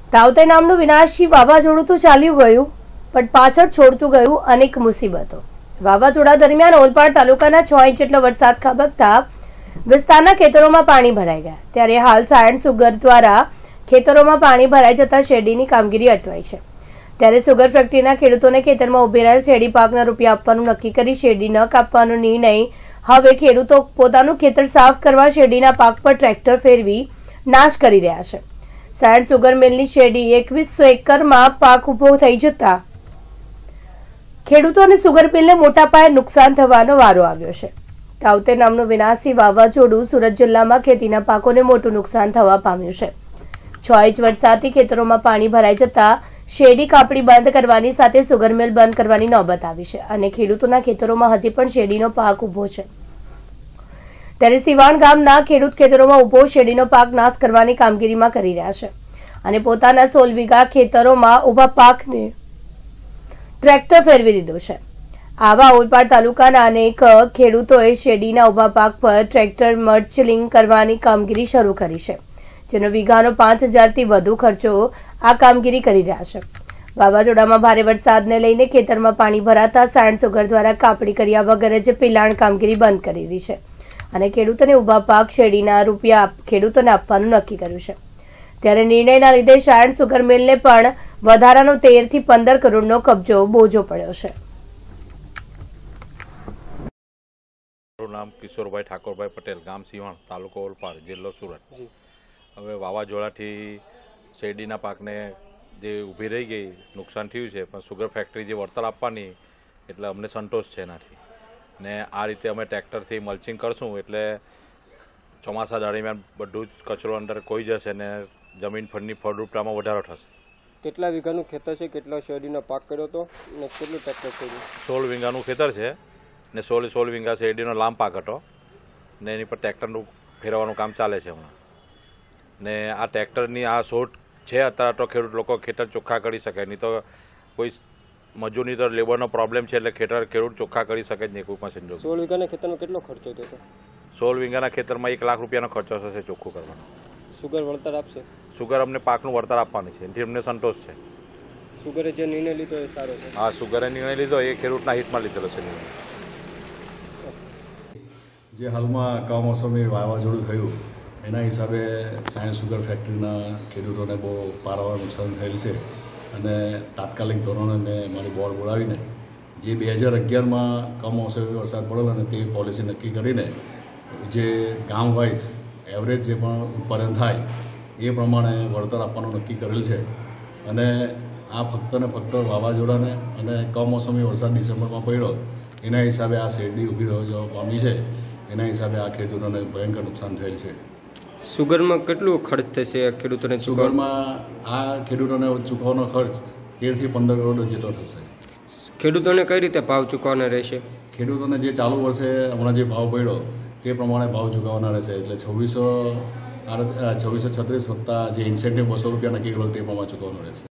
તાવતે નામનું વિનાશી વાવાઝોડું તો ચાલ્યું ગયું, પણ પાછળ છોડતું ગયું અનેક મુસીબતો। વાવાઝોડા દરમિયાન ઓલપાડ તાલુકાના 6 ઇંચ જેટલો વરસાદ ખાબકતા વિસ્તારના ખેતરોમાં પાણી ભરાઈ ગયા। ત્યારે હાલ સાયણ સુગર દ્વારા ખેતરોમાં પાણી ભરાઈ જતા શેરડીની કામગીરી અટવાઈ છે। ત્યારે સુગર ફેક્ટરીના ખેડૂતોને ખેતરમાં ઉભી રહેલ શેરડી પાકના રૂપિયા આપવાનું નક્કી કરી શેરડી ન કાપવાનો નિર્ણય હવે ખેડૂતો પોતાનું ખેતર સાફ કરવા શેરડીના પાક પર ટ્રેક્ટર ફેરવી નાશ કરી રહ્યા છે। સાયણ સુગર મિલની શેરડી 2100 એકરમાં પાક ઉભો થઈ જતા ખેડૂતોને સુગર મિલને મોટા પાયે નુકસાન થવાનો વારો આવ્યો છે। તાવતે નામનું વિનાશી વાવાઝોડું સુરત જિલ્લામાં ખેતીના પાકોને મોટું નુકસાન થવા પામ્યું છે। 6 ઇંચ વરસાદથી ખેતરોમાં પાણી ભરાઈ જતા શેરડી કાપડી બંધ કરવાની સાથે સુગર મિલ બંધ કરવાની નોબત આવી છે અને ખેડૂતોના ખેતરોમાં હજી પણ શેરડીનો પાક ઉભો છે। ત્યારે સિવાણ ગામના ખેડૂત ખેતરોમાં ઉભો શેરડીનો પાક નાશ કરવાની કામગીરીમાં કરી રહ્યા છે અને પોતાના 16 વીઘા ખેતરોમાં ઉભા પાકને ટ્રેક્ટર ફેરવી દીધું છે। આવા ઓલપાડ તાલુકાના અનેક ખેડૂતોએ શેરડીના ઉભા પાક પર ટ્રેક્ટર મર્ચલિંગ કરવાની કામગીરી શરૂ કરી છે, જેનો વીઘાનો 5000 થી વધુ ખર્ચો આ કામગીરી કરી રહ્યા છે। વાવાઝોડામાં ભારે વરસાદને લઈને ખેતરમાં પાણી ભરાતા સાયણ સુગર દ્વારા કાપડી કર્યા વગર જ પિલાણ કામગીરી બંધ કરી દીધી છે અને ખેડૂતોને ઉભા પાક શેરડીના રૂપિયા ખેડૂતોને આપવાનું નક્કી કર્યું છે। ત્યારે નિર્ણયના લીધે સાયણ સુગર મિલને પણ વધારાનો 13 થી 15 કરોડનો કબજો બોજો પડ્યો છે। મારું નામ કિશોરભાઈ ઠાકોરભાઈ પટેલ, ગામ સિવાણ, તાલુકો ઓલપાડ, જિલ્લો સુરત। હવે વાવાઝોડાથી શેરડીના પાકને જે ઊભી રહી ગઈ નુકસાન થયું છે, પણ સુગર ફેક્ટરી જે વળતર આપવાની એટલે અમને સંતોષ છે એનાથી। ને આ રીતે અમે ટ્રેક્ટરથી મલ્ચિંગ કરશું એટલે ચોમાસા દરમિયાન બધું જ કચરો અંદર કોઈ જશે ને જમીન ફળની ફળદ્રુપતામાં વધારો થશે। કેટલા વીઘાનું ખેતર છે, કેટલો શેરડીનો પાક કર્યો હતો ને કેટલું ટ્રેક્ટર કર્યું? 16 વીઘાનું ખેતર છે ને 16 વીઘા શેરડીનો લાંબ પાક હતો ને એની પર ટ્રેક્ટરનું ફેરવવાનું કામ ચાલે છે હમણાં। ને આ ટ્રેક્ટરની આ શોટ છે અત્યારે તો ખેડૂત લોકો ખેતર ચોખ્ખા કરી શકે, નહીં તો કોઈ મજૂરની તો લેબરનો પ્રોબ્લેમ છે એટલે ખેડૂત ચોખ્ખા કરી શકે જ નહીં કોઈ પણ સંજોગ। 16 વીઘાના ખેતરમાં કેટલો ખર્ચો થયો? 16 વીઘાના ખેતરમાં 1 લાખ રૂપિયાનો ખર્ચો થશે ચોખ્ખું કરવાનો। સુગર વળતર આપશે? સુગર અમને પાકનું વળતર આપવાની છે, એથી અમને સંતોષ છે। સુગરે જે નિર્ણય લીધો એ સારો છે? હા, સુગરે નિર્ણય લીધો એ ખેડૂતના હિતમાં લીધેલો છે નિર્ણય। જે હાલમાં કમોસમી વાવાઝોડું થયું એના હિસાબે સાયણ સુગર ફેક્ટરીના ખેડૂતોને બહુ પારાવાર નુકસાન થયેલ છે અને તાત્કાલિક ધોરણે મેં મારી બોર્ડ બોલાવીને જે 2011માં કમોસમી વરસાદ પડેલો અને તે પોલિસી નક્કી કરીને જે ગામ વાઇઝ એવરેજ જે પણ ઉત્પાદન થાય એ પ્રમાણે વળતર આપવાનું નક્કી કરેલ છે અને આ ફક્ત ને ફક્ત વાવાઝોડાને અને કમોસમી વરસાદ ડિસેમ્બરમાં પડ્યો એના હિસાબે આ શેરડી ઊભી રહેવા પામી છે, એના હિસાબે આ ખેડૂતોને ભયંકર નુકસાન થયેલ છે। સુગરમાં કેટલું ખર્ચ થશે ખેડૂતોને? સુગરમાં આ ખેડૂતોને ચૂકવવાનો ખર્ચ 13 થી 15 કરોડ જેટલો થશે। ખેડૂતોને કઈ રીતે ભાવ ચૂકવવાના રહેશે? ખેડૂતોને જે ચાલુ વર્ષે હમણાં જે ભાવ પડ્યો તે પ્રમાણે ભાવ ચૂકવવાના રહેશે, એટલે 2636 વત્તા જે ઇન્સેન્ટિવ 200 રૂપિયા નક્કી કર્યો તે પ્રમાણે ચૂકવવાનું રહેશે।